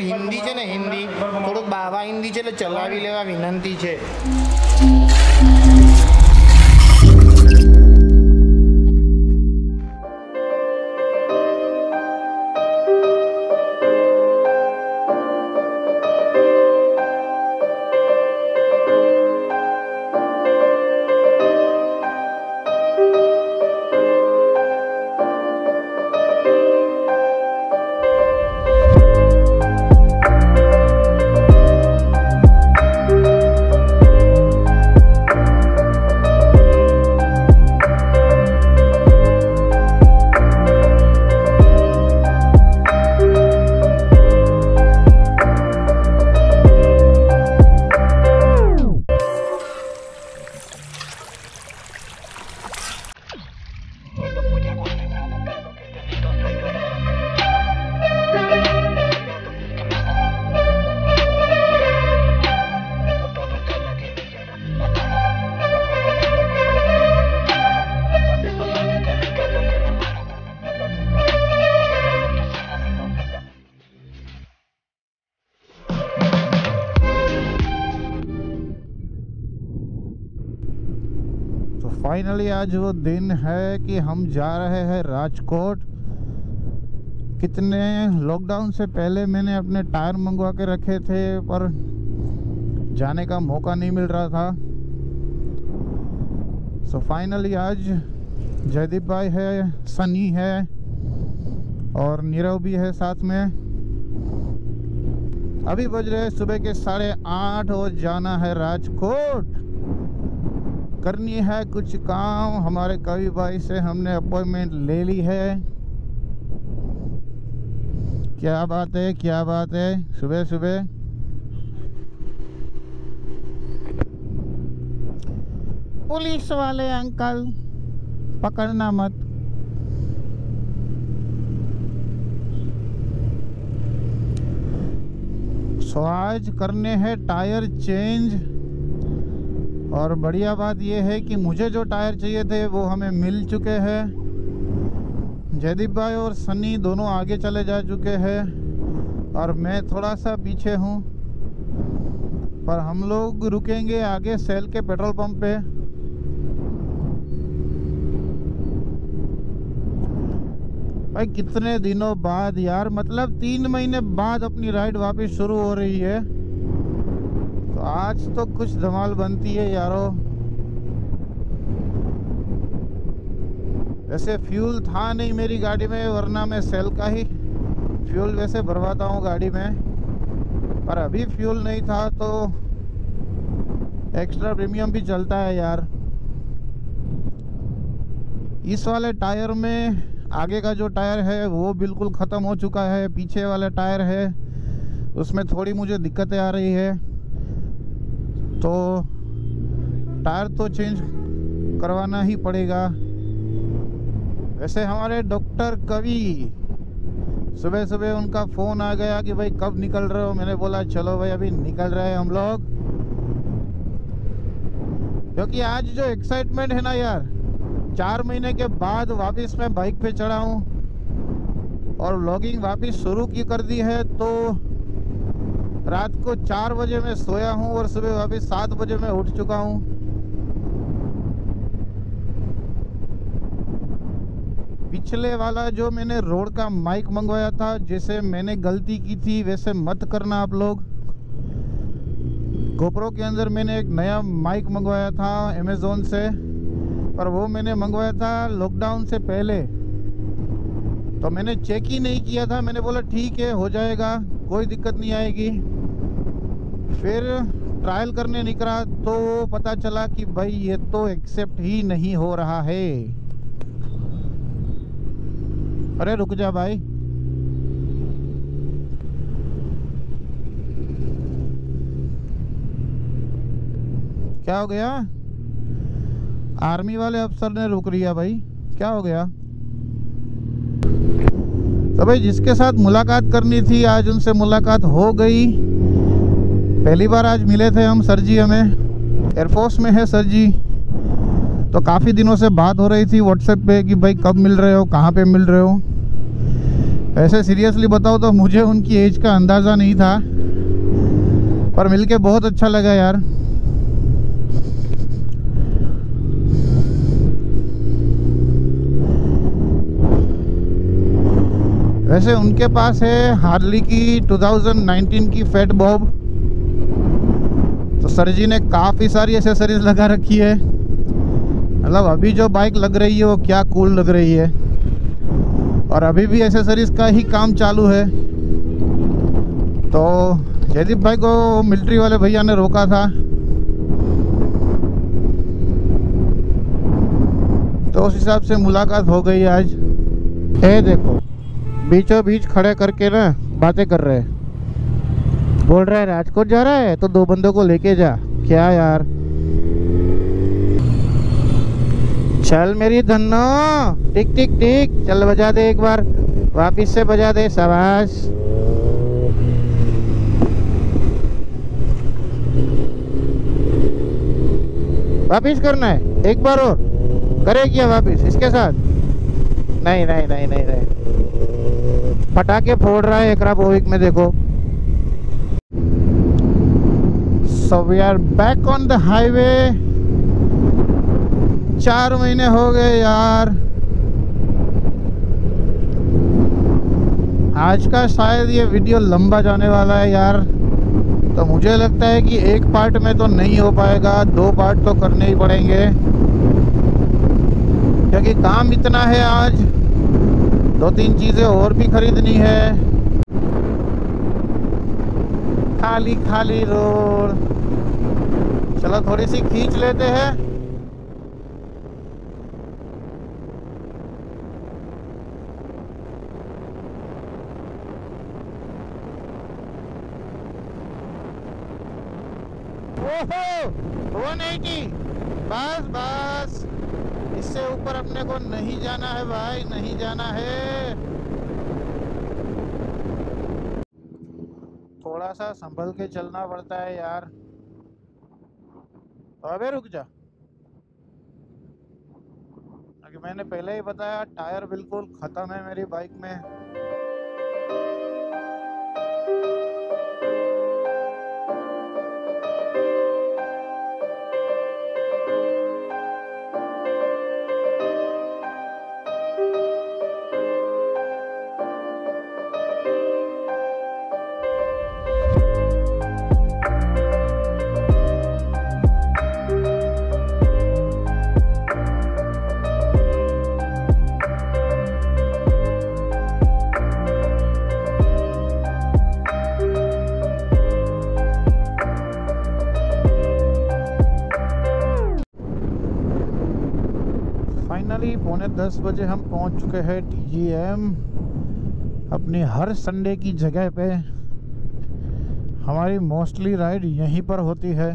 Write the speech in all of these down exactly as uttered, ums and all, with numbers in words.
હિન્દી છે ને હિન્દી થોડુંક બાવા હિન્દી છે એટલે ચલાવી લેવા વિનંતી છે. फाइनली आज वो दिन है कि हम जा रहे हैं राजकोट. कितने लॉकडाउन से पहले मैंने अपने टायर मंगवा के रखे थे पर जाने का मौका नहीं मिल रहा था. सो फाइनली आज जयदीप भाई है, सनी है और नीरव भी है साथ में. अभी बज रहे हैं सुबह के साढ़े आठ और जाना है राजकोट. करनी है कुछ काम. हमारे कवि भाई से हमने अपॉइंटमेंट ले ली है. क्या बात है, क्या बात है. सुबह सुबह पुलिस वाले अंकल पकड़ना मत. सो आज करने हैं टायर चेंज. और बढ़िया बात यह है कि मुझे जो टायर चाहिए थे वो हमें मिल चुके हैं. जयदीप भाई और सनी दोनों आगे चले जा चुके हैं और मैं थोड़ा सा पीछे हूँ. पर हम लोग रुकेंगे आगे सेल के पेट्रोल पंप पे. भाई कितने दिनों बाद यार, मतलब तीन महीने बाद अपनी राइड वापस शुरू हो रही है. तो आज तो कुछ धमाल बनती है यारो. वैसे फ्यूल था नहीं मेरी गाड़ी में, वरना मैं सेल का ही फ्यूल वैसे भरवाता हूँ गाड़ी में. पर अभी फ्यूल नहीं था तो एक्स्ट्रा प्रीमियम भी चलता है यार. इस वाले टायर में आगे का जो टायर है वो बिल्कुल ख़त्म हो चुका है. पीछे वाला टायर है उसमें थोड़ी मुझे दिक्कतें आ रही है. तो टायर तो चेंज करवाना ही पड़ेगा. वैसे हमारे डॉक्टर कवि सुबह सुबह उनका फ़ोन आ गया कि भाई कब निकल रहे हो. मैंने बोला चलो भाई अभी निकल रहे हैं हम लोग. क्योंकि आज जो एक्साइटमेंट है ना यार, चार महीने के बाद वापस मैं बाइक पे चढ़ा हूँ और व्लॉगिंग वापस शुरू की कर दी है. तो रात को चार बजे मैं सोया हूँ और सुबह वापस सात बजे मैं उठ चुका हूँ. पिछले वाला जो मैंने रोड का माइक मंगवाया था, जैसे मैंने गलती की थी वैसे मत करना आप लोग. गोप्रो के अंदर मैंने एक नया माइक मंगवाया था अमेज़ॉन से, पर वो मैंने मंगवाया था लॉकडाउन से पहले. तो मैंने चेक ही नहीं किया था. मैंने बोला ठीक है हो जाएगा, कोई दिक्कत नहीं आएगी. फिर ट्रायल करने निकला तो पता चला कि भाई ये तो एक्सेप्ट ही नहीं हो रहा है. अरे रुक जा भाई. क्या हो गया? आर्मी वाले अफसर ने रोक लिया भाई. क्या हो गया? तो भाई जिसके साथ मुलाकात करनी थी आज उनसे मुलाकात हो गई. पहली बार आज मिले थे हम. सर जी हमें एयरफोर्स में है सर जी. तो काफ़ी दिनों से बात हो रही थी व्हाट्सएप पे कि भाई कब मिल रहे हो, कहाँ पे मिल रहे हो. ऐसे सीरियसली बताओ तो मुझे उनकी एज का अंदाज़ा नहीं था, पर मिलके बहुत अच्छा लगा यार। वैसे उनके पास है हार्ली की दो हज़ार उन्नीस की फैट बॉब। तो सर जी ने काफ़ी सारी एसेसरीज लगा रखी है। मतलब अभी जो बाइक लग रही है वो क्या कूल लग रही है, और अभी भी एसेसरीज का ही काम चालू है। तो जयदीप भाई को मिलिट्री वाले भैया ने रोका था, तो उस हिसाब से मुलाकात हो गई आज। ए देखो, बीचों बीच खड़े करके ना बातें कर रहे हैं। बोल रहा है राजकोट जा रहा है तो दो बंदों को लेके जा। क्या यार, चल मेरी धन्नो, टिक टिक टिक, चल बजा दे एक बार, वापिस से बजा दे, शाबाश। वापिस करना है एक बार और, करे क्या वापिस इसके साथ? नहीं नहीं नहीं नहीं नहीं, पटाखे फोड़ रहा है एकराबोविक में, देखो। So we are back on the highway. चार महीने हो गए यार। आज का शायद ये वीडियो लंबा जाने वाला है यार, तो मुझे लगता है कि एक पार्ट में तो नहीं हो पाएगा, दो पार्ट तो करने ही पड़ेंगे, क्योंकि काम इतना है आज। दो तीन चीज़ें और भी खरीदनी है। खाली खाली रोड, चलो थोड़ी सी खींच लेते हैं। ओहो, एक सौ अस्सी, बस बस, इससे ऊपर अपने को नहीं जाना है भाई, नहीं जाना है। थोड़ा सा संभल के चलना पड़ता है यार। अबे रुक जा, क्योंकि मैंने पहले ही बताया टायर बिल्कुल खत्म है मेरी बाइक में। फाइनली पौने दस बजे हम पहुंच चुके हैं टी जी एम, अपनी हर संडे की जगह पे। हमारी मोस्टली राइड यहीं पर होती है।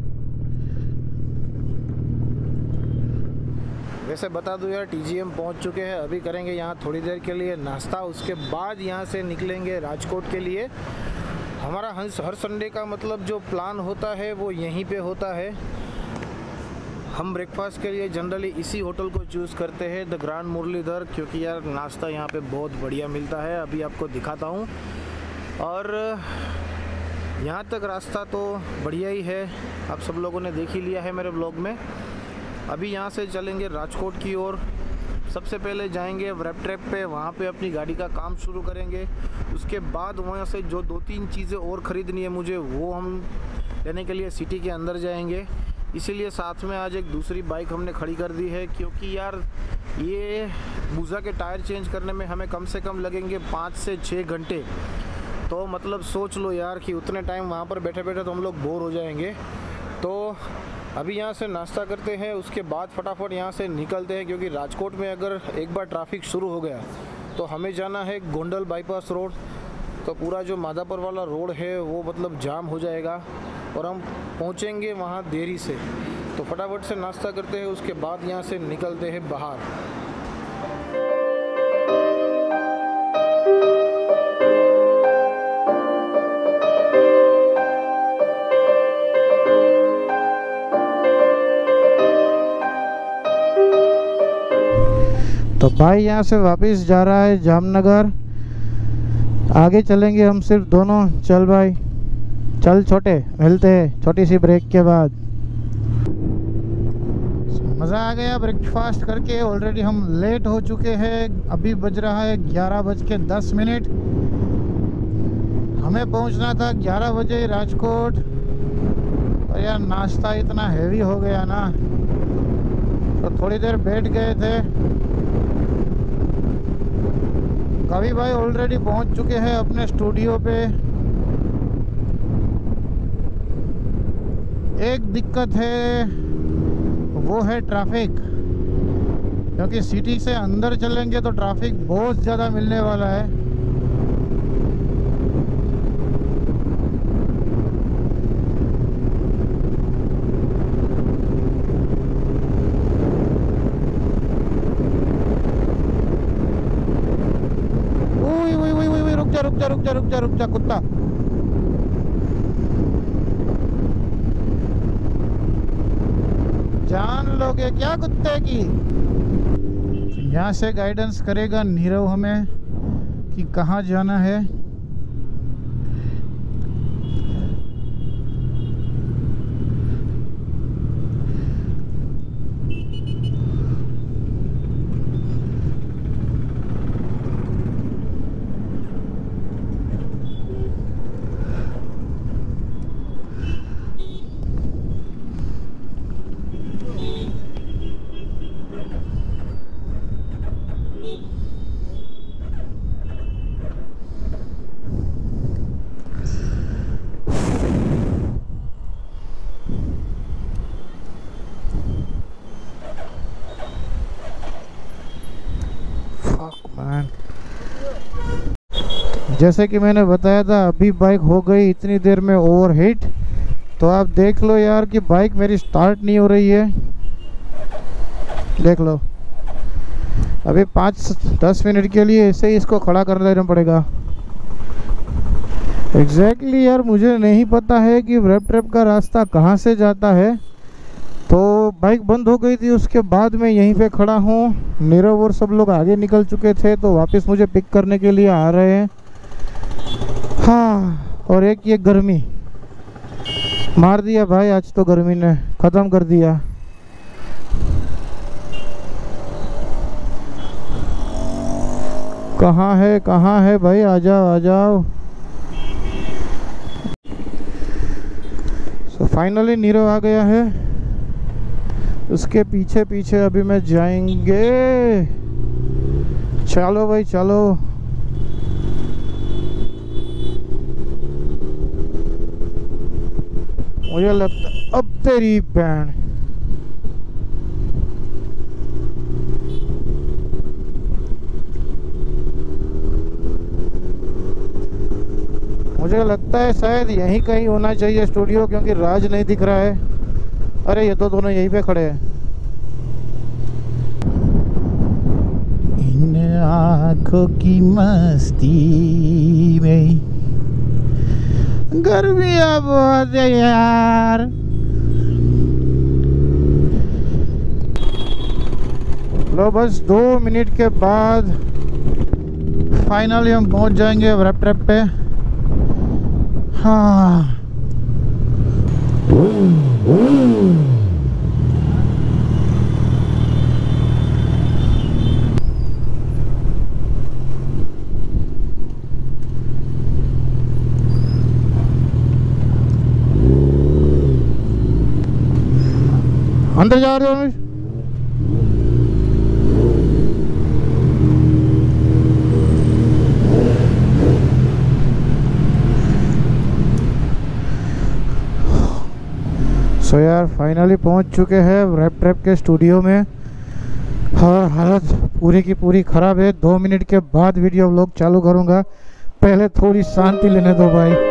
वैसे बता दूं यार, टी जी एम पहुंच चुके हैं। अभी करेंगे यहाँ थोड़ी देर के लिए नाश्ता, उसके बाद यहाँ से निकलेंगे राजकोट के लिए। हमारा हर संडे का मतलब जो प्लान होता है वो यहीं पे होता है। हम ब्रेकफास्ट के लिए जनरली इसी होटल को चूज़ करते हैं, द ग्रैंड मुरलीधर, क्योंकि यार नाश्ता यहाँ पे बहुत बढ़िया मिलता है। अभी आपको दिखाता हूँ। और यहाँ तक रास्ता तो बढ़िया ही है, आप सब लोगों ने देख ही लिया है मेरे ब्लॉग में। अभी यहाँ से चलेंगे राजकोट की ओर। सबसे पहले जाएंगे व्रैप ट्रैप पे, वहाँ पे अपनी गाड़ी का काम शुरू करेंगे। उसके बाद वहाँ से जो दो तीन चीज़ें और ख़रीदनी है मुझे, वो हम लेने के लिए सिटी के अंदर जाएंगे। इसीलिए साथ में आज एक दूसरी बाइक हमने खड़ी कर दी है, क्योंकि यार ये बूजा के टायर चेंज करने में हमें कम से कम लगेंगे पाँच से छः घंटे। तो मतलब सोच लो यार कि उतने टाइम वहाँ पर बैठे बैठे तो हम लोग बोर हो जाएंगे। तो अभी यहाँ से नाश्ता करते हैं, उसके बाद फटाफट यहाँ से निकलते हैं, क्योंकि राजकोट में अगर एक बार ट्रैफिक शुरू हो गया तो हमें जाना है गोंडल बाईपास रोड। तो पूरा जो माधापुर वाला रोड है वो मतलब जाम हो जाएगा और हम पहुँचेंगे वहाँ देरी से। तो फटाफट से नाश्ता करते हैं, उसके बाद यहाँ से निकलते हैं बाहर। तो भाई यहाँ से वापस जा रहा है जामनगर। आगे चलेंगे हम सिर्फ दोनों। चल भाई चल छोटे, मिलते हैं छोटी सी ब्रेक के बाद। मज़ा आ गया ब्रेकफास्ट करके। ऑलरेडी हम लेट हो चुके हैं, अभी बज रहा है ग्यारह बज के दस मिनट। हमें पहुंचना था ग्यारह बजे राजकोट, और यार नाश्ता इतना हैवी हो गया ना, तो थोड़ी देर बैठ गए थे। कवि भाई ऑलरेडी पहुंच चुके हैं अपने स्टूडियो पे। एक दिक्कत है, वो है ट्रैफिक, क्योंकि सिटी से अंदर चलेंगे तो ट्रैफिक बहुत ज़्यादा मिलने वाला है। ओए ओए ओए ओए, रुक जा रुक जा रुक जा रुक जा रुक जा कुत्ता। जान लोगे क्या कुत्ते की। यहाँ से गाइडेंस करेगा नीरव हमें कि कहाँ जाना है। जैसे कि मैंने बताया था, अभी बाइक हो गई इतनी देर में ओवरहीट। तो आप देख लो यार कि बाइक मेरी स्टार्ट नहीं हो रही है। देख लो, अभी पाँच दस मिनट के लिए ऐसे ही इसको खड़ा कर देना पड़ेगा। एग्जैक्टली exactly यार, मुझे नहीं पता है कि रैप ट्रैप का रास्ता कहाँ से जाता है। तो बाइक बंद हो गई थी, उसके बाद मैं यहीं पे खड़ा हूँ। नीरव और सब लोग आगे निकल चुके थे, तो वापस मुझे पिक करने के लिए आ रहे हैं। हाँ, और एक ये गर्मी मार दिया भाई, आज तो गर्मी ने ख़त्म कर दिया। कहाँ है कहाँ है भाई, आ जाओ आ जाओ। सो फाइनली नीरव आ गया है, उसके पीछे पीछे अभी मैं जाएंगे। चलो भाई चलो। मुझे लगता अब तेरी बहन। मुझे लगता है शायद यहीं कहीं होना चाहिए स्टूडियो, क्योंकि राज नहीं दिख रहा है। अरे ये तो दोनों यहीं पे खड़े हैं। इन आँखों की मस्ती में गर्मियाँ बहुत है यार। लो बस दो मिनट के बाद फाइनली हम पहुंच जाएंगे रैप ट्रैप पे। हाँ अंदर जा रहे हो। सो यार फाइनली पहुंच चुके हैं रैप ट्रैप के स्टूडियो में, और हालत पूरी की पूरी ख़राब है। दो मिनट के बाद वीडियो व्लॉग चालू करूंगा, पहले थोड़ी शांति लेने दो भाई।